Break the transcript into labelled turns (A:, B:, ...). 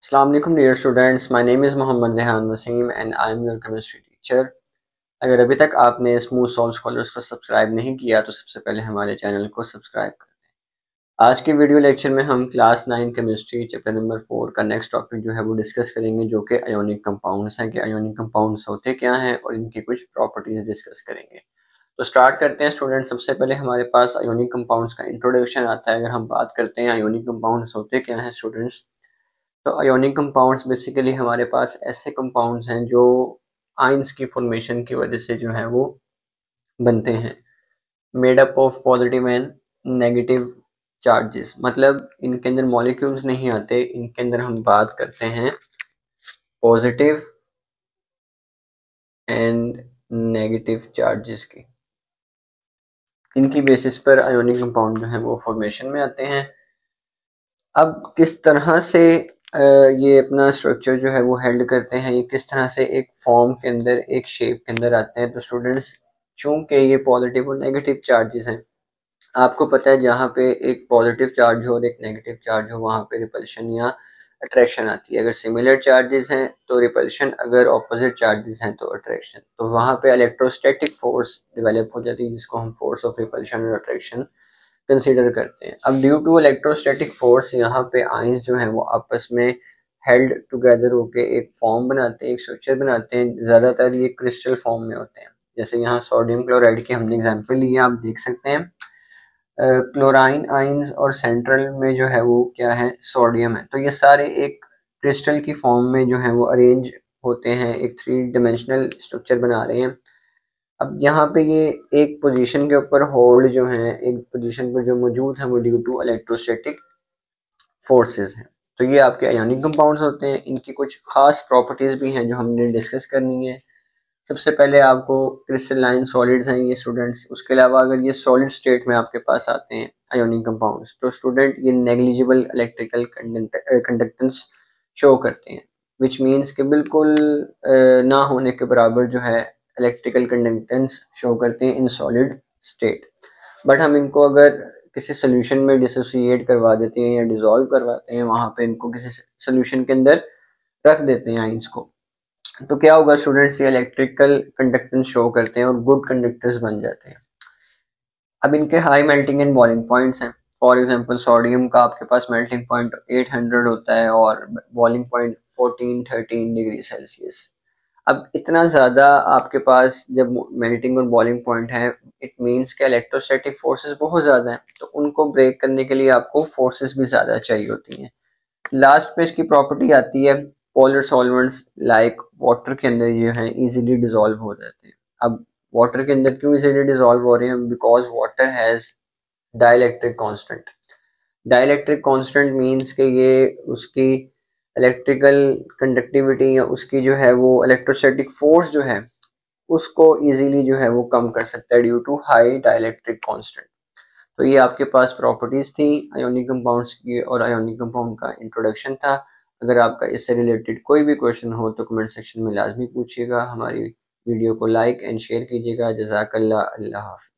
A: Assalamu alaikum dear students, my name is Mohammad Rehan Wasim and I am your chemistry teacher। अगर अभी तक आपने smooth solve scholars को subscribe नहीं किया तो सबसे पहले हमारे चैनल को सब्सक्राइब कर दें। आज के वीडियो लेक्चर में हम क्लास 9 केमिस्ट्री चैप्टर नंबर 4 का नेक्स्ट टॉपिक जो है वो डिस्कस करेंगे, जो कि आयोनिक कंपाउंड्स हैं कि आयोनिक कंपाउंड्स होते क्या हैं और इनकी कुछ प्रॉपर्टीज डिस्कस करेंगे। तो स्टार्ट करते हैं स्टूडेंट। सबसे पहले हमारे पास आयोनिक कंपाउंड्स का इंट्रोडक्शन आता है। अगर हम बात करते हैं आयोनिक कंपाउंड्स होते क्या हैं स्टूडेंट्स, तो आयोनिक कंपाउंड्स बेसिकली हमारे पास ऐसे कंपाउंड्स हैं जो आयंस की फॉर्मेशन की वजह से जो है वो बनते हैं, made up of positive and negative charges. मतलब इनके अंदर मॉलिक्यूल्स नहीं आते, इनके अंदर हम बात करते हैं पॉजिटिव एंड नेगेटिव चार्जेस की। इनकी बेसिस पर आयोनिक कंपाउंड जो है वो फॉर्मेशन में आते हैं। अब किस तरह से ये अपना स्ट्रक्चर जो है वो हेल्ड करते हैं, ये किस तरह से एक फॉर्म के अंदर एक शेप के अंदर आते हैं, तो स्टूडेंट्स चूंकि ये पॉजिटिव और नेगेटिव चार्जेस हैं, आपको पता है जहाँ पे एक पॉजिटिव चार्ज हो और एक नेगेटिव चार्ज हो वहाँ पे रिपल्शन या अट्रैक्शन आती है। अगर सिमिलर चार्जेस हैं तो रिपल्शन, अगर ऑपोजिट चार्जेस हैं तो अट्रैक्शन। तो वहाँ पे इलेक्ट्रोस्टैटिक फोर्स डेवलप हो जाती है जिसको हम फोर्स ऑफ रिपल्शन और अट्रैक्शन कंसीडर करते हैं। अब ड्यू टू इलेक्ट्रोस्टैटिक फोर्स यहाँ पे आयंस जो हैं वो आपस में हेल्ड टुगेदर होके एक फॉर्म बनाते हैं, एक स्ट्रक्चर बनाते हैं। ज़्यादातर ये क्रिस्टल फॉर्म में होते हैं। जैसे यहाँ सोडियम क्लोराइड की हमने एग्जांपल ली है, आप देख सकते हैं क्लोराइन आयंस और सेंट्रल में जो है वो क्या है, सोडियम है। तो ये सारे एक क्रिस्टल की फॉर्म में जो है वो अरेंज होते हैं, एक 3 डायमेंशनल स्ट्रक्चर बना रहे हैं। अब यहाँ पे ये एक पोजीशन के ऊपर होल्ड जो है, एक पोजीशन पर जो मौजूद है वो ड्यू टू इलेक्ट्रोस्टैटिक फोर्सेस हैं। तो ये आपके आयोनिक कंपाउंड्स होते हैं। इनकी कुछ खास प्रॉपर्टीज भी हैं जो हमने डिस्कस करनी है। सबसे पहले आपको क्रिस्टलाइन सॉलिड्स हैं ये स्टूडेंट्स। उसके अलावा अगर ये सॉलिड स्टेट में आपके पास आते हैं आयोनिक कंपाउंड्स, तो स्टूडेंट ये नेग्लिजिबल इलेक्ट्रिकल कंडक्टेंस शो करते हैं, विच मीन्स कि बिल्कुल ना होने के बराबर जो है इलेक्ट्रिकल कंडक्टेंस शो करते हैं इन सॉलिड स्टेट। बट हम इनको अगर किसी सोल्यूशन में डिसोसिएट करवा देते हैं या डिसॉल्व करवाते हैं, वहाँ पे इनको किसी सोल्यूशन के अंदर रख देते हैं आइंस को, तो क्या होगा स्टूडेंट्स, ये इलेक्ट्रिकल कंडक्टेंस शो करते हैं और गुड कंडक्टर्स बन जाते हैं। अब इनके high melting and boiling points हैं। फॉर एग्जांपल सोडियम का आपके पास मेल्टिंग पॉइंट 800 होता है और बॉइलिंग पॉइंट 14-13 डिग्री सेल्सियस। अब इतना ज़्यादा आपके पास जब मेल्टिंग और बॉइलिंग पॉइंट है, इट मीन्स कि इलेक्ट्रोस्टैटिक फोर्सेस बहुत ज़्यादा हैं, तो उनको ब्रेक करने के लिए आपको फोर्सेस भी ज़्यादा चाहिए होती हैं। लास्ट पे इसकी प्रॉपर्टी आती है पोलर सॉल्वेंट्स लाइक वाटर के अंदर ये हैं इजीली डिसॉल्व हो जाते हैं। अब वाटर के अंदर क्यों इजीली डिसॉल्व हो रहे हैं, because water has dielectric constant. Dielectric constant means कि ये उसकी इलेक्ट्रिकल कंडक्टिविटी या उसकी जो है वो इलेक्ट्रोस्टैटिक फोर्स जो है उसको इजीली जो है वो कम कर सकता है due to high dielectric constant. तो ये आपके पास प्रॉपर्टीज थी आयोनिक कंपाउंड्स की और आयोनिक कंपाउंड का इंट्रोडक्शन था। अगर आपका इससे रिलेटेड कोई भी क्वेश्चन हो तो कमेंट सेक्शन में लाजमी पूछिएगा। हमारी वीडियो को लाइक एंड शेयर कीजिएगा। जज़ाकल्लाह, अल्लाह हाफ़िज़।